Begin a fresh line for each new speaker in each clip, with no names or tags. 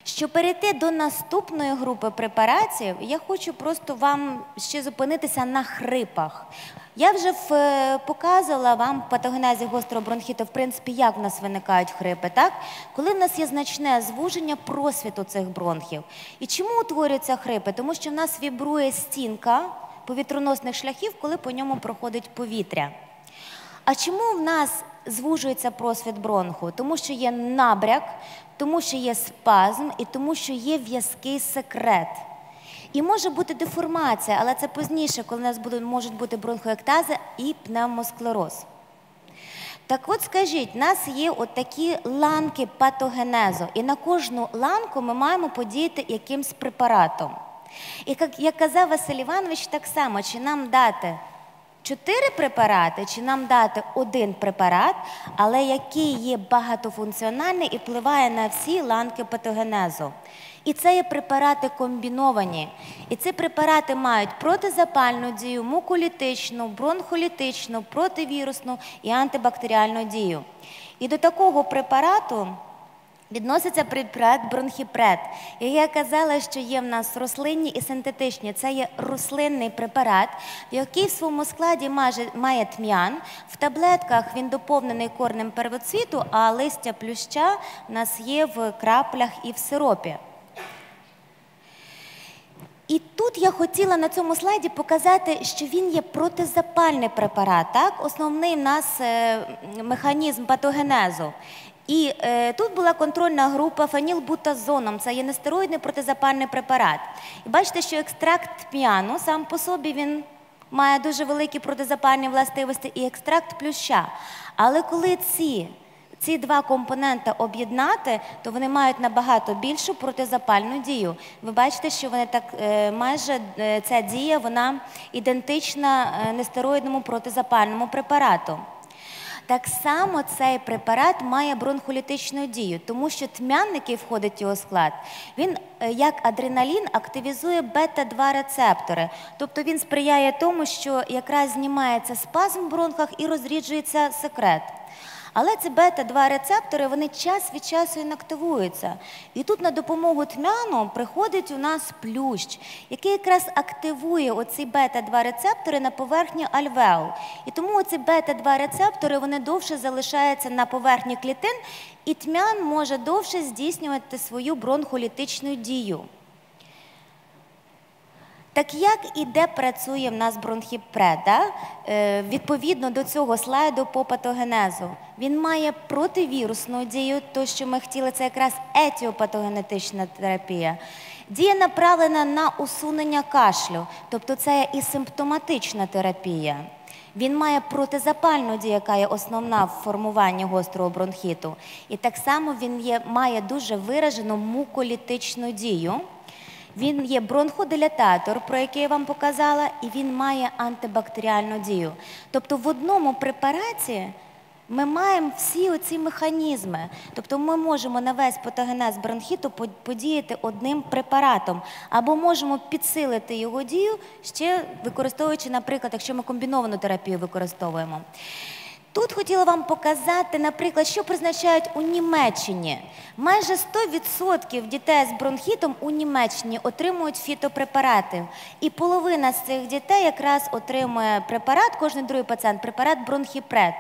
Щоб перейти до наступної групи препаратів, я хочу просто вам ще зупинитися на хрипах. Я вже показувала вам в патогенезі гострого бронхіту, в принципі, як в нас виникають хрипи, так? Коли в нас є значне звуження просвіту цих бронхів. І чому утворюються хрипи? Тому що в нас вібрує стінка повітроносних шляхів, коли по ньому проходить повітря. А чому в нас звужується просвіт бронху? Тому що є набряк, тому що є спазм і тому що є в'язкий секрет. І може бути деформація, але це пізніше, коли у нас можуть бути бронхоектази і пневмосклероз. Так от скажіть, у нас є такі ланки патогенезу, і на кожну ланку ми маємо подіяти якимсь препаратом. І як казав Василь Іванович, так само, чи нам дати 4 препарати, чи нам дати 1 препарат, але який є багатофункціональний і впливає на всі ланки патогенезу. І це є препарати комбіновані. І ці препарати мають протизапальну дію, муколітичну, бронхолітичну, противірусну і антибактеріальну дію. І до такого препарату відноситься препарат бронхіпред. І я казала, що є в нас рослинні і синтетичні. Це є рослинний препарат, який в своєму складі має тм'ян. В таблетках він доповнений корнем первоцвіту, а листя плюща в нас є в краплях і в сиропі. І тут я хотіла на цьому слайді показати, що він є протизапальний препарат, так? Основний в нас механізм патогенезу. І тут була контрольна група фенілбутазоном, це є нестероїдний протизапальний препарат. І бачите, що екстракт тм'яну сам по собі він має дуже великі протизапальні властивості і екстракт плюща. Але коли ці 2 компоненти об'єднати, то вони мають набагато більшу протизапальну дію. Ви бачите, що вони майже ця дія, вона ідентична нестероїдному протизапальному препарату. Так само цей препарат має бронхолітичну дію, тому що тм'ян, який входить в його склад, він, як адреналін, активізує бета-2 рецептори. Тобто він сприяє тому, що якраз знімається спазм в бронхах і розріджується секрет. Але ці бета-2 рецептори, вони час від часу інактивуються. І тут на допомогу тм'яну приходить у нас плющ, який якраз активує оці бета-2 рецептори на поверхні альвеол. І тому оці бета-2 рецептори, вони довше залишаються на поверхні клітин, і тм'ян може довше здійснювати свою бронхолітичну дію. Так як і де працює в нас бронхіпред? Відповідно до цього слайду по патогенезу. Він має противірусну дію, то, що ми хотіли, це якраз етіопатогенетична терапія. Дія направлена на усунення кашлю, тобто це є і симптоматична терапія. Він має протизапальну дію, яка є основна в формуванні гострого бронхіту. І так само він має дуже виражену муколітичну дію. Він є бронходилататор, про який я вам показала, і він має антибактеріальну дію. Тобто в одному препараті ми маємо всі оці механізми. Тобто ми можемо на весь патогенез бронхіту подіяти одним препаратом. Або можемо підсилити його дію, ще використовуючи, наприклад, якщо ми комбіновану терапію використовуємо. Тут хотіла вам показати, наприклад, що призначають у Німеччині. Майже 100% дітей з бронхітом у Німеччині отримують фітопрепарати. І половина з цих дітей якраз отримує препарат, кожен другий пацієнт, препарат бронхіпред.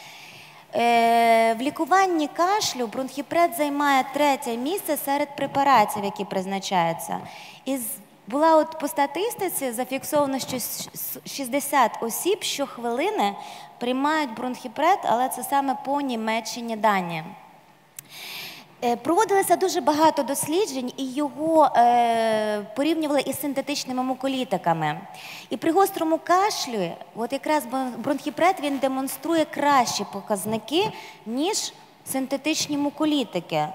В лікуванні кашлю бронхіпред займає 3-е місце серед препаратів, які призначаються. І була по статистиці зафіксовано, що 60 осіб щохвилини приймають бронхіпред, але це саме по Німеччині дані. Проводилося дуже багато досліджень, і його порівнювали із синтетичними муколітиками. І при гострому кашлі, от якраз бронхіпред, він демонструє кращі показники, ніж синтетичні муколітики.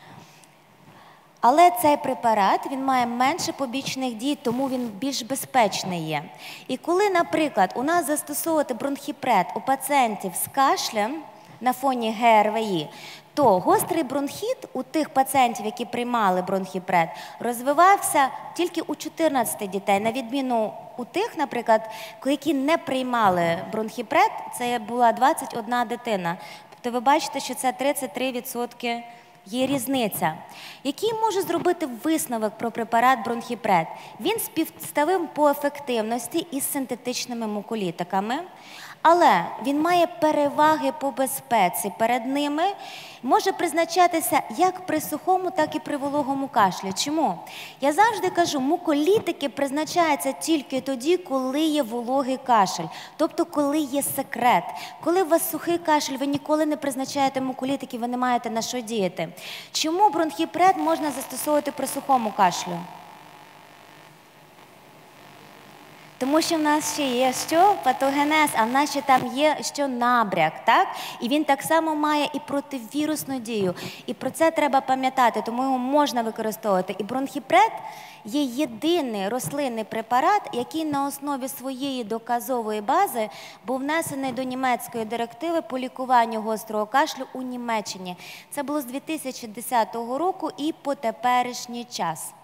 Але цей препарат, він має менше побічних дій, тому він більш безпечний є. І коли, наприклад, у нас застосовувати бронхіпред у пацієнтів з кашлем на фоні ГРВІ, то гострий бронхіт у тих пацієнтів, які приймали бронхіпред, розвивався тільки у 14 дітей, на відміну у тих, наприклад, які не приймали бронхіпред, це була 21 дитина. Тобто ви бачите, що це 33% Є різниця. Який може зробити висновок про препарат бронхіпред? Він співставим по ефективності із синтетичними муколітиками, але він має переваги по безпеці перед ними, може призначатися як при сухому, так і при вологому кашлі. Чому? Я завжди кажу, муколітики призначаються тільки тоді, коли є вологий кашель, тобто коли є секрет. Коли у вас сухий кашель, ви ніколи не призначаєте муколітики, ви не маєте на що діяти. Чому бронхіпред можна застосовувати при сухому кашлю? Тому що в нас ще є що? Патогенез, а в нас ще там є що набряк, так? І він так само має і противірусну дію. І про це треба пам'ятати, тому його можна використовувати. І бронхіпред є єдиний рослинний препарат, який на основі своєї доказової бази був внесений до німецької директиви по лікуванню гострого кашлю у Німеччині. Це було з 2010 року і по теперішній час.